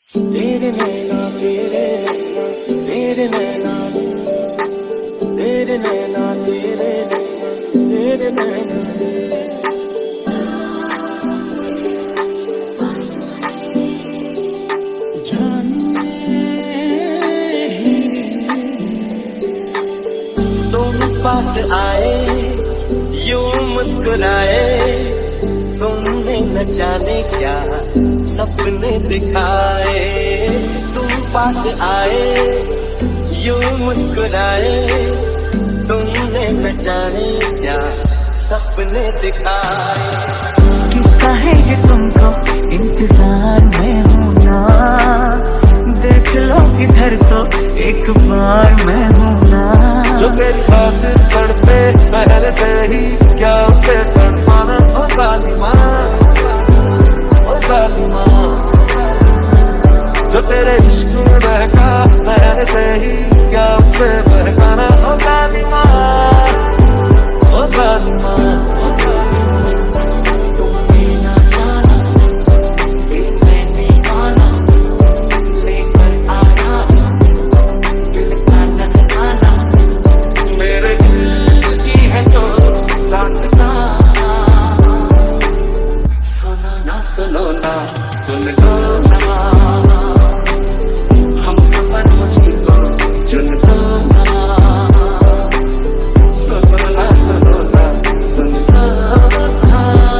तेरे नैना तेरे नैना तेरे नैना तेरे नैना तुम पास आए यूं मुस्कुराए, तुमने न जाने क्या सपने दिखाए। तुम पास आए यूं मुस्कुराए, तुमने न जाने क्या सपने दिखाए। किसका है ये तुमको इंतजार में हूँ ना, देख लो इधर तो एक बार मैं हूँ ना। जो तेरी खातिर तड़पे पहले से ही, क्या उसे तड़पाना ओ जालिमा, ओ जालिमा। जो तेरे इश्क में बहका पहले से ही, क्या उसे बहकाना ओ जालिमा, ओ जालिमा। सुनो ना सुन लो ना, हम सफर मुझको चुन लो ना। सुनो ना सुनो ना सुन लो ना।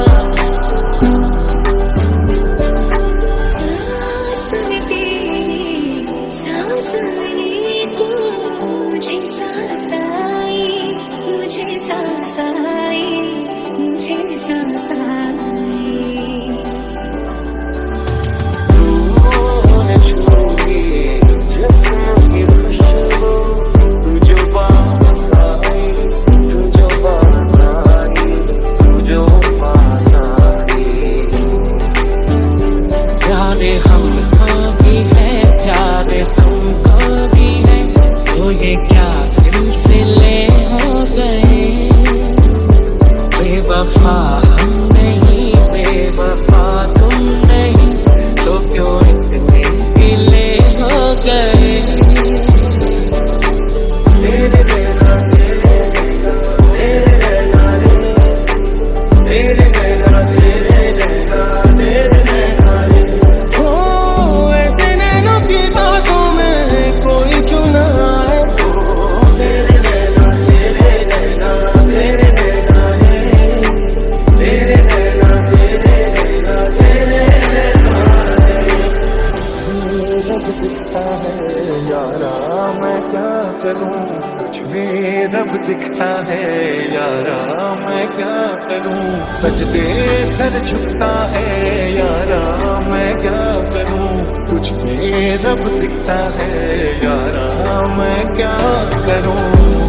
सांस में तेरी सांस में तू, मुझे सांस आई, मुझे सांस आई, मुझे सांस आई। प्यारे हमको भी है, प्यारे हमको भी है, तो ये क्या सिलसिले हो गए। बेवफा हम नहीं, बेवफा तुम नहीं, तो क्यों इतने गिले हो गए। तेरे नैना तेरे नैना तेरे नैना रे, तेरे नैना तेरे नैना तेरे नैना रे। ओ ऐसे नैनों की बातों में कोई क्यों ना आए। ओ तेरे नैना तेरे नैना तेरे नैना रे, तेरे नैना तेरे नैना तेरे नैना रे। रब दिखता है यारा मैं क्या करूं, कुछ भी रब दिखता है यारा मैं क्या करूं। सजदे सर झुकता है यारा मैं क्या करूं, कुछ भी रब दिखता है यारा मैं क्या करूं।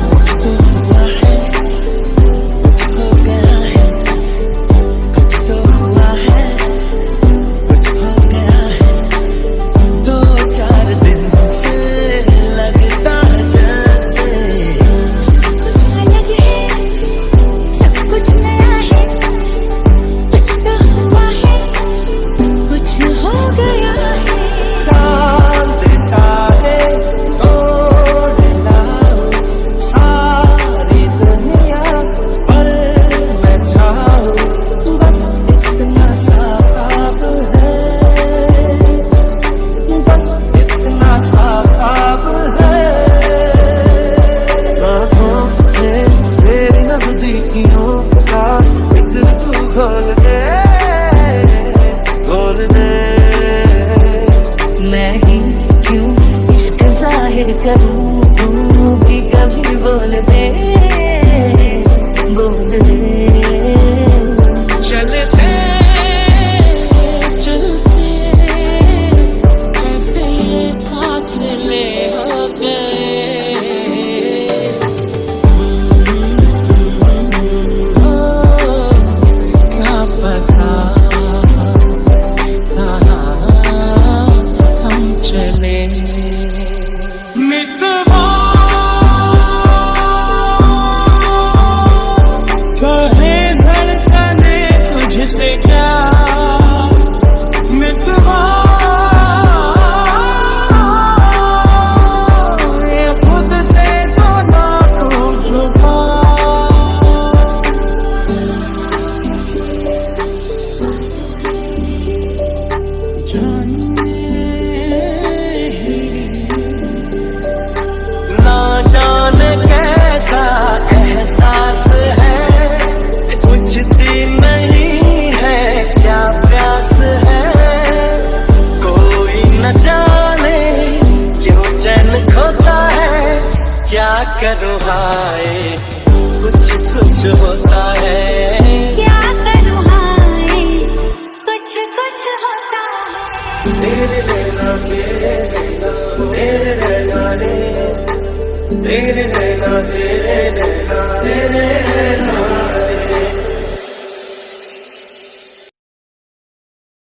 करूं तू भी कभी बोल दे, बोल दे। चलते चलते कैसे ये फासले हो गए। क्या पता कहाँ हम चले। मित्र ना जाने कैसा एहसास है, बुझती नहीं है क्या प्यास है। कोई न जाने क्यों चैन खोता है, क्या करूँ हाय कुछ कुछ होता है। क्या करूँ हाय कुछ कुछ होता है। तेरे नैना तेरे नैना तेरे नैना रे, तेरे नैना तेरे नैना तेरे नैना रे।